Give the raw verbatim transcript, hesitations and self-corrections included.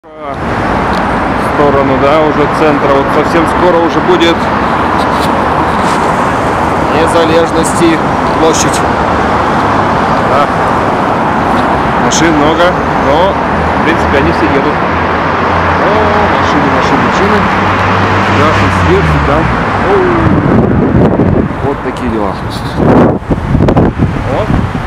В сторону, да, уже центра. Вот совсем скоро уже будет Незалежности площадь. Да. Машин много, но в принципе они все едут. О, машины, машины, машины. Красный свет, да. О, вот такие дела. Вот.